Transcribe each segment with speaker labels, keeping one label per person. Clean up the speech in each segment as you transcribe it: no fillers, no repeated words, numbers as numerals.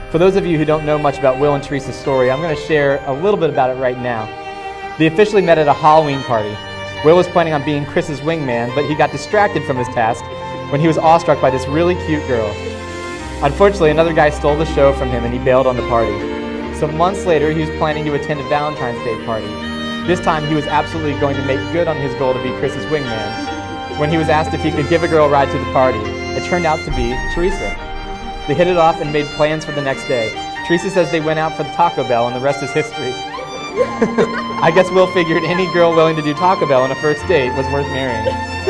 Speaker 1: For those of you who don't know much about Will and Teresa's story, I'm going to share a little bit about it right now. They officially met at a Halloween party. Will was planning on being Chris's wingman, but he got distracted from his task when he was awestruck by this really cute girl. Unfortunately, another guy stole the show from him and he bailed on the party. So months later, he was planning to attend a Valentine's Day party. This time, he was absolutely going to make good on his goal to be Chris's wingman. When he was asked if he could give a girl a ride to the party, it turned out to be Teresa. They hit it off and made plans for the next day. Teresa says they went out for the Taco Bell and the rest is history. I guess Will figured any girl willing to do Taco Bell on a first date was worth marrying.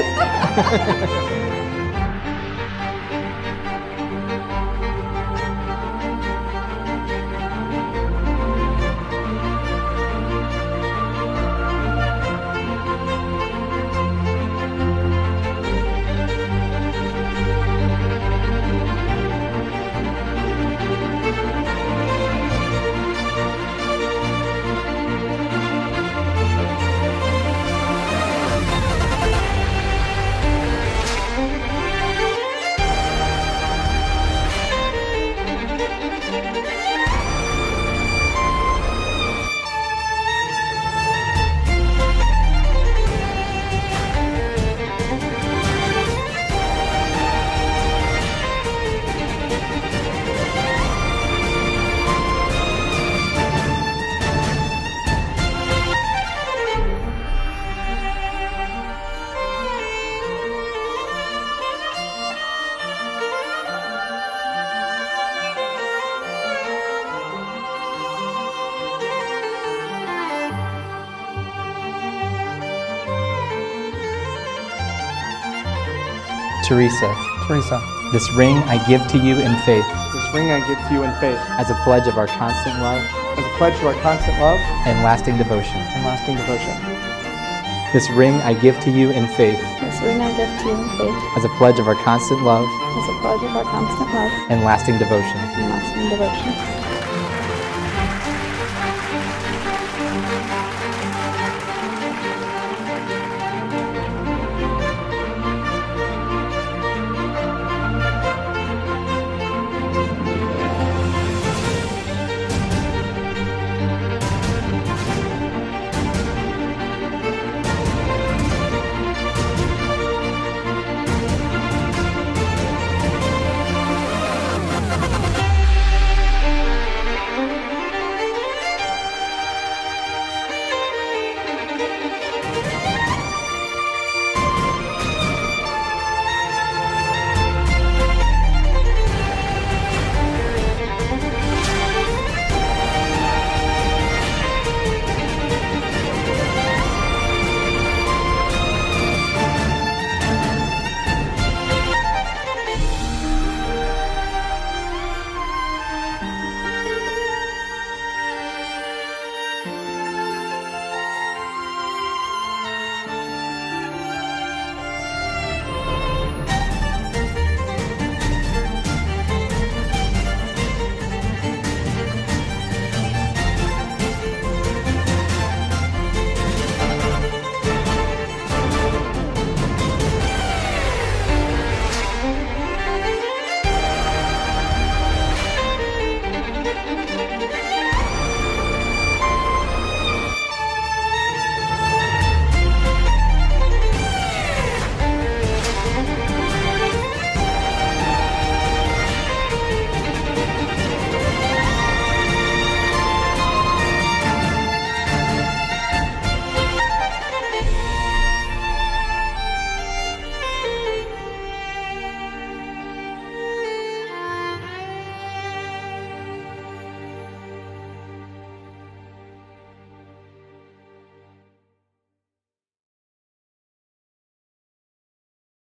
Speaker 2: Teresa,
Speaker 1: this ring I give to you in faith,
Speaker 2: this ring I give to you in faith,
Speaker 1: as a pledge of our constant love
Speaker 2: as a pledge to our constant love
Speaker 1: and lasting devotion.
Speaker 2: and lasting devotion.
Speaker 1: This ring I give to you in faith,
Speaker 3: This ring I give to you in faith,
Speaker 1: as a pledge of our constant love
Speaker 3: as a pledge of our constant love
Speaker 1: and lasting devotion.
Speaker 3: and lasting devotion.